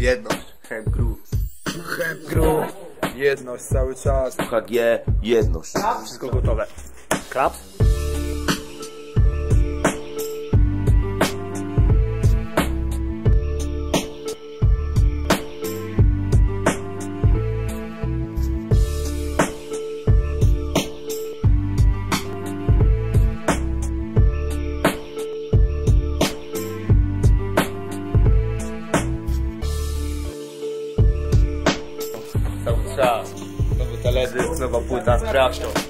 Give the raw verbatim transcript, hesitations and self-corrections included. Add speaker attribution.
Speaker 1: Jedność.
Speaker 2: Hemp Crew.
Speaker 1: Hemp Crew. Jedność cały czas.
Speaker 2: H G, jedność.
Speaker 1: Wszystko gotowe. Klaps?
Speaker 2: Cały czas. Nowy teledysk, nowa płyta, sprawdź to.